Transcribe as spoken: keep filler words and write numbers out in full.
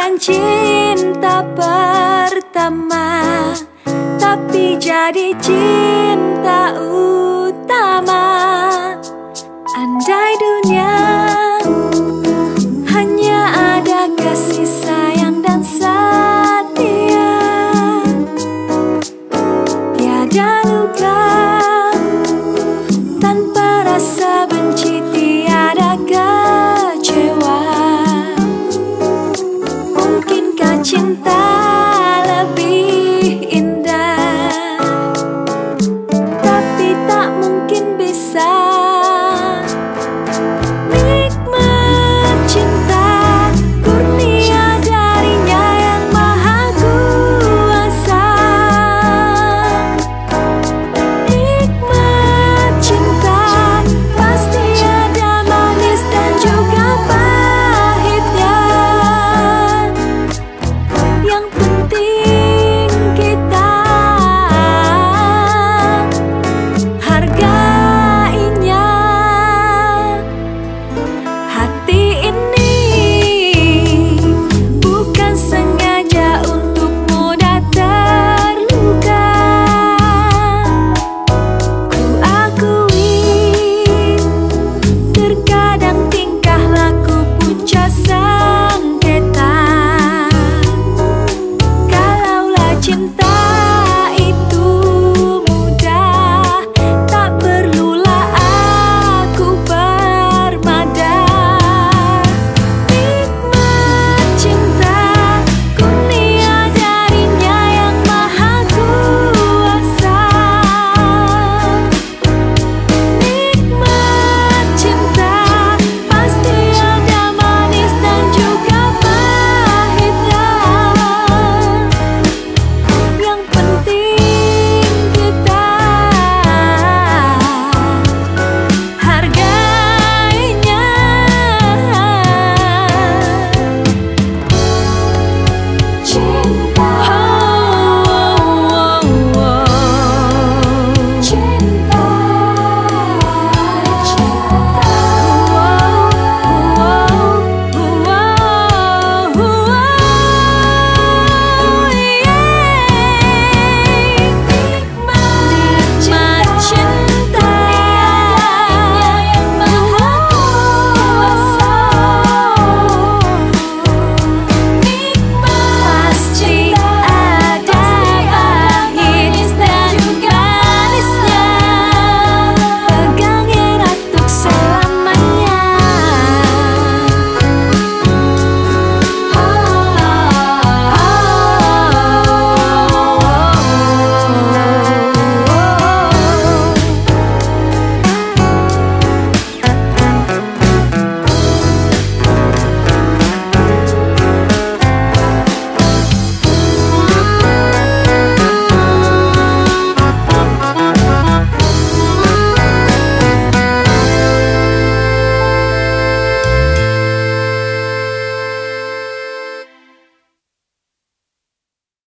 bukan cinta pertama, tapi jadi cinta utama. Andai dunia hanya ada kasih sayang dan setia, tiada luka tanpa rasa benci, tiada kecewa. Mungkinkah cinta lebih indah? Tapi tak mungkin bisa. Nikmat cinta kurnia darinya yang maha kuasa. Nikmat cinta pasti ada manis dan juga pahitnya. Yang penting kita hargainya. Hati ini bukan sengaja untuk mudah terluka. Ku akui terkadang tingkah laku pucat sengketa. Kalaulah cinta